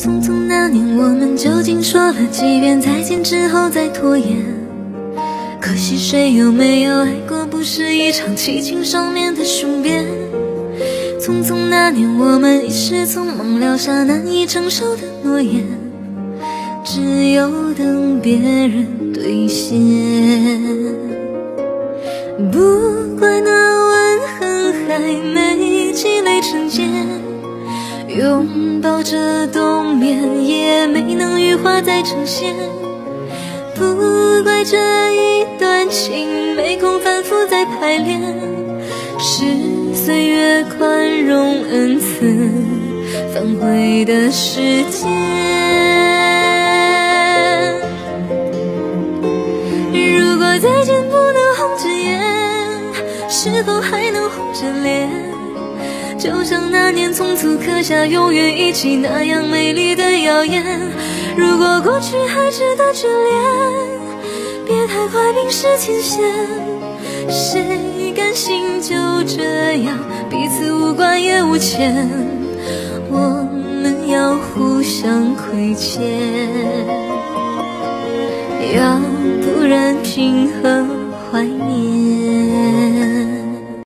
匆匆那年，我们究竟说了几遍再见之后再拖延？可惜谁有没有爱过，不是一场激情上面的雄辩。匆匆那年，我们一时匆忙撂下难以承受的诺言，只有等别人兑现。不怪那吻痕还没积累成茧，拥抱着冬眠也没能羽化再成仙。不怪这一段情没空反复再排练，是岁月宽容恩赐反悔的时间。如果再见不能红着眼，是否还能红着脸？就像那年匆促刻下永远一起那样美丽的谣言。如果过去还值得眷恋，别太快冰释前嫌。谁甘心就这样彼此无关也无牵？我们要互相亏欠，要不然凭何怀念？